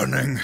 running.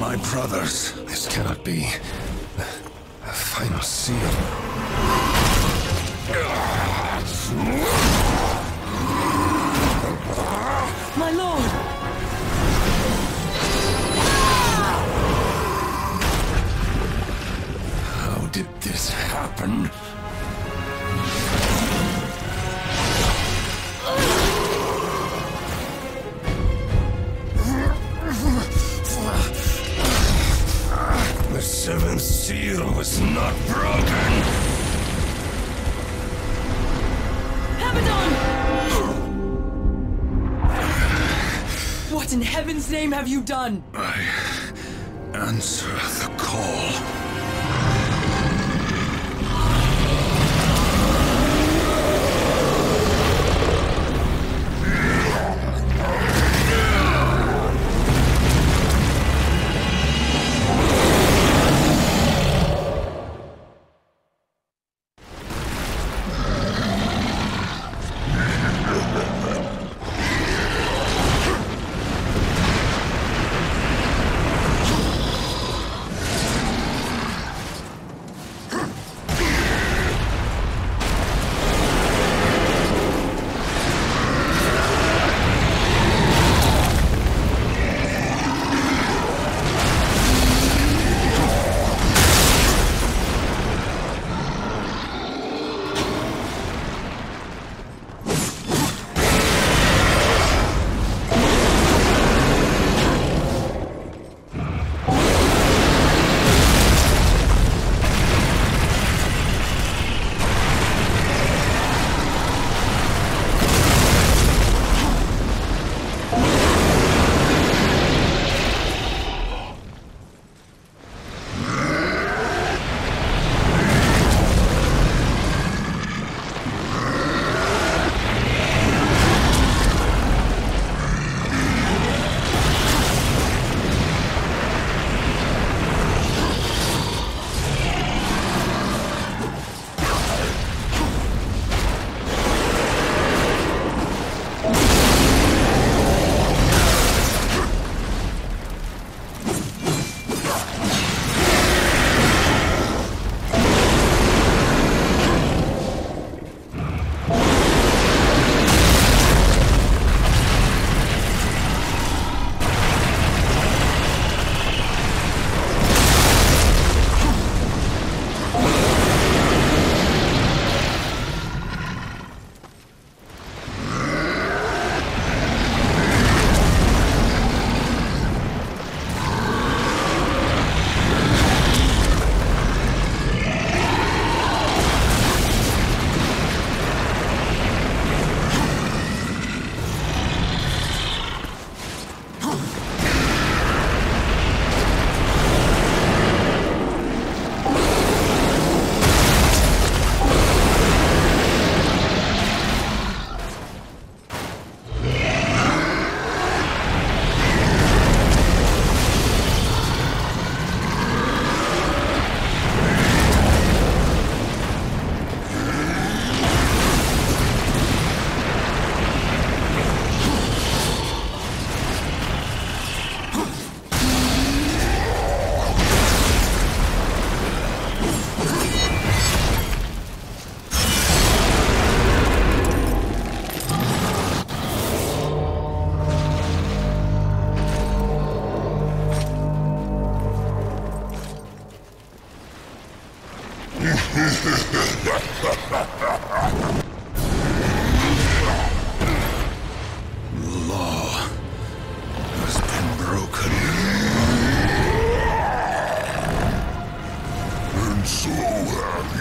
my brothers. This cannot be the final seal. My lord! How did this happen? The seventh seal was not broken. Abaddon! What in heaven's name have you done? I answer the call. Law has been broken. And so have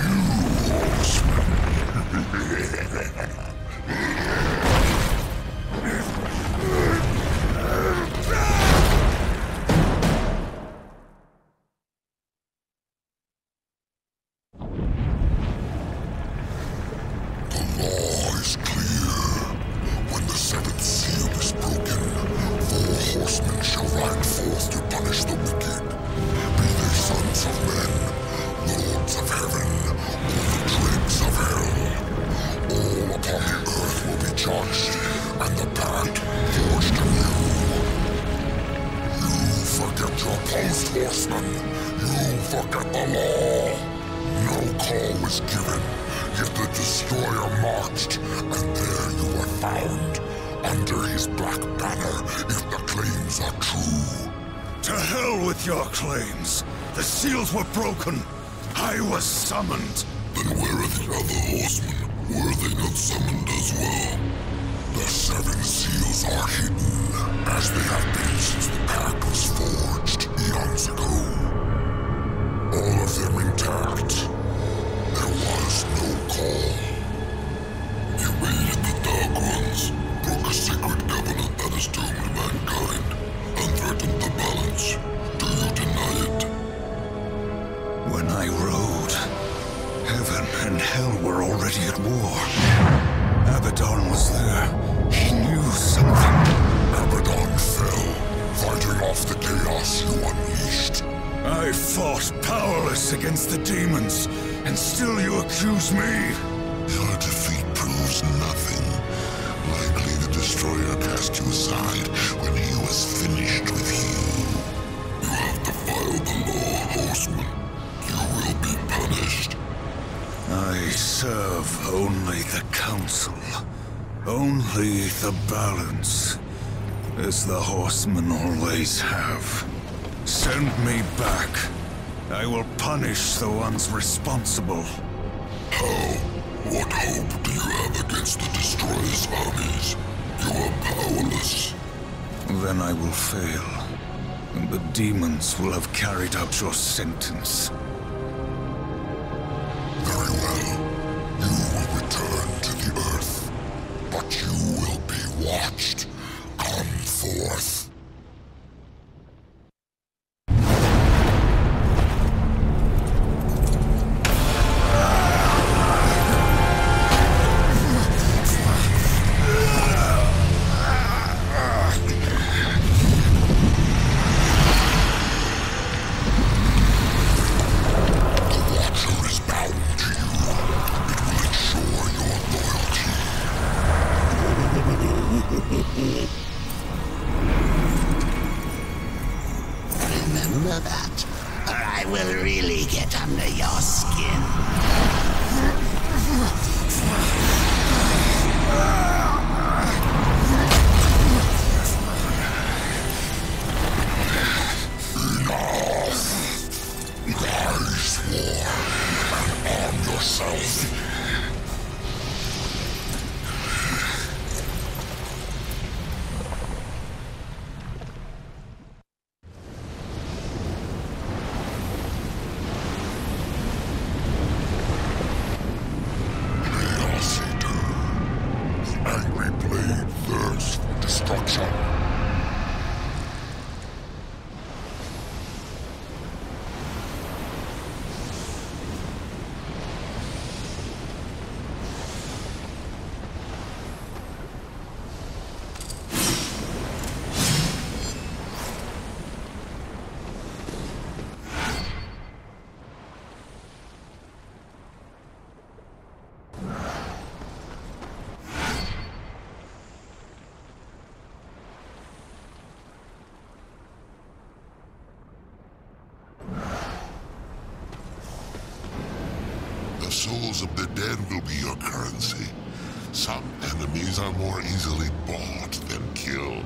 Post call was given, yet the Destroyer marched, and there you were found, under his black banner, if the claims are true. To hell with your claims! The seals were broken! I was summoned! Then where are the other horsemen? Were they not summoned as well? The 7 seals are hidden, as they have been since the pact was forged eons ago. All of them intact. There was no call. You raided the Dark Ones, broke a sacred covenant that has doomed mankind, and threatened the balance. Do you deny it? When I rode, heaven and hell were already at war. Abaddon was there. He knew something. Abaddon fell, fighting off the chaos you unleashed. I fought powerless against the demons, and still you accuse me? Your defeat proves nothing. Likely the Destroyer cast you aside when he was finished with you. You have defiled the law, Horseman. You will be punished. I serve only the Council. Only the balance. As the Horsemen always have. Send me back. I will punish the ones responsible. How? What hope do you have against the Destroyer's armies? You are powerless. Then I will fail. And the demons will have carried out your sentence. Very well. You will return to the Earth. But you will be watched. Come forth. Remember that, or I will really get under your skin. Rise, war, and arm yourself. The souls of the dead will be your currency. Some enemies are more easily bought than killed.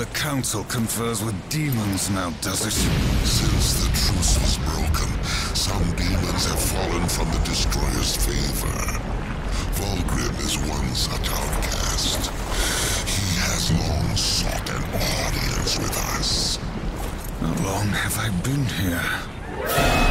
Council confers with demons now, does it? Since the truce was broken, some demons have fallen from the Destroyer's favor. Vulgrim is one such outcast. He has long sought an audience with us. How long have I been here?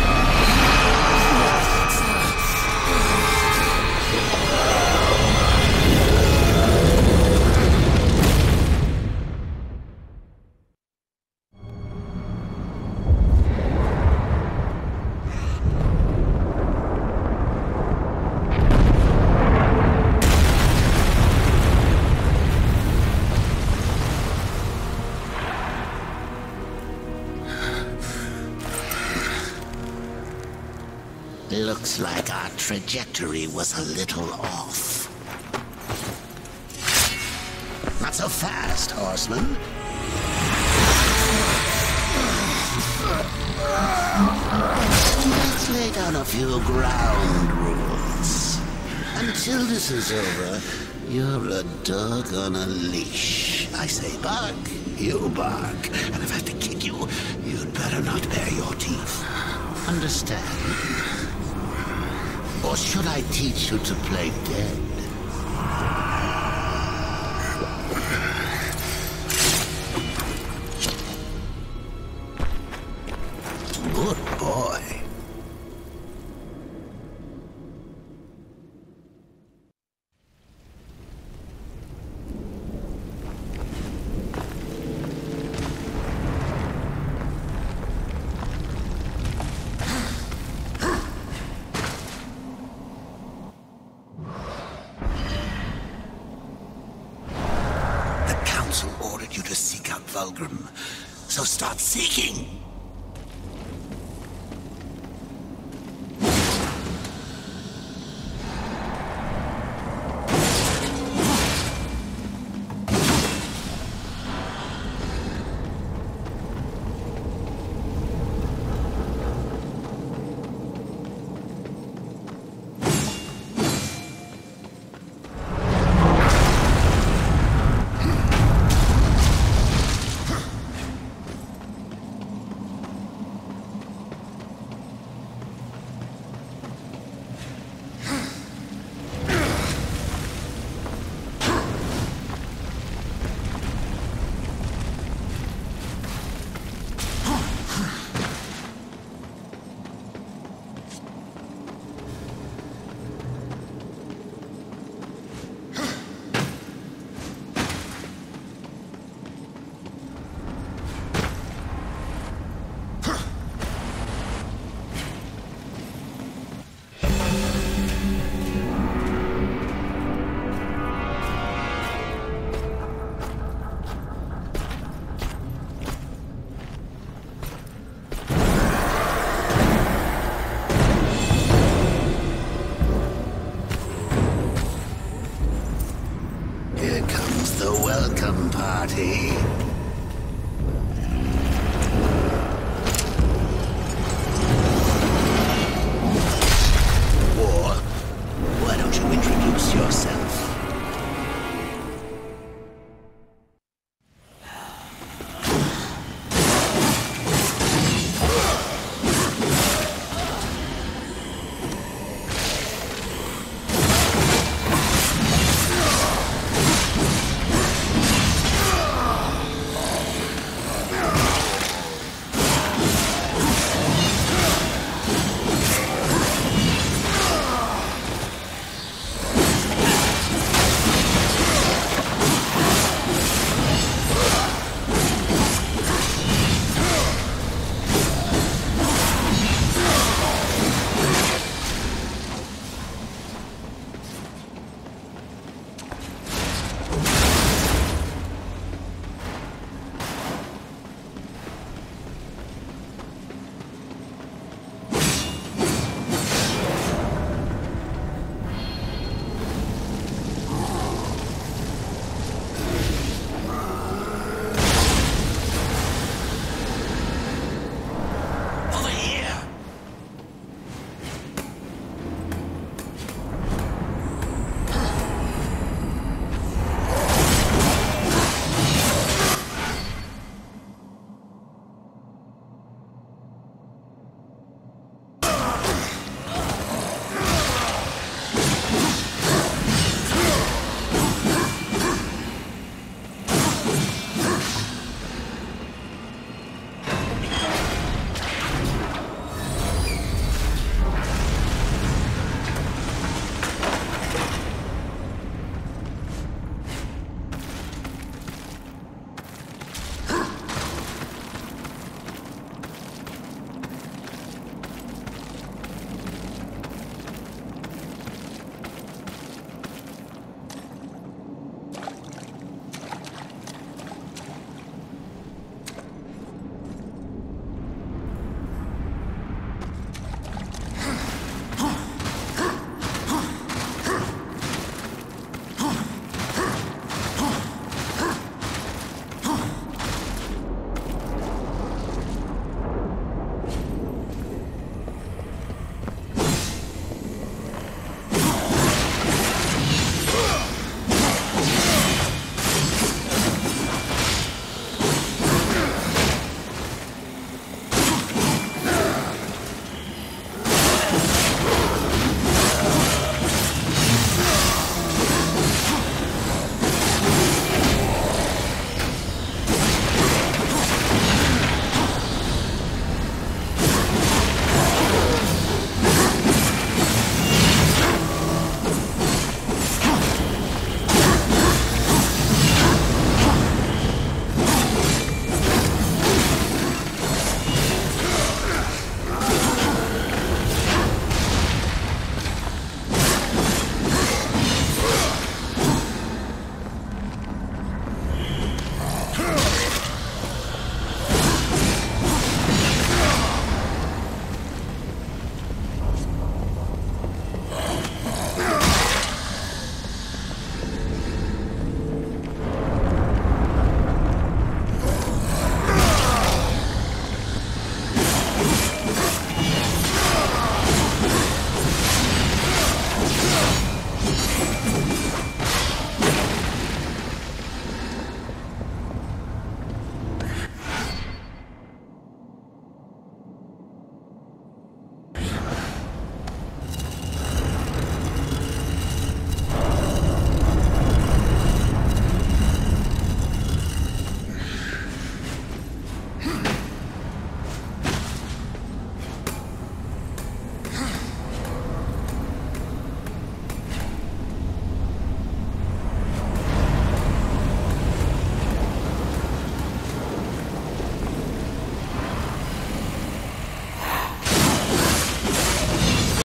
Looks like our trajectory was a little off. Not so fast, horseman. Let's lay down a few ground rules. Until this is over, you're a dog on a leash. I say bark, you bark. And if I have to kick you, you'd better not bare your teeth. Understand? Or should I teach you to play dead? Good boy. Ordered you to seek out Vulgrim, so start seeking! Here comes the welcome party.